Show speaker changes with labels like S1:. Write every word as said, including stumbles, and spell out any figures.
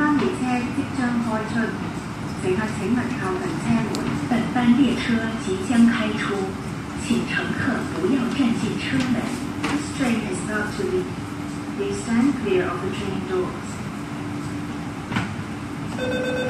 S1: 班列車即將開出，乘客請勿靠近車門。
S2: 本班列車即將開出，請乘客不要站進車門。
S1: This train is about to leave. Please stand clear of the train doors.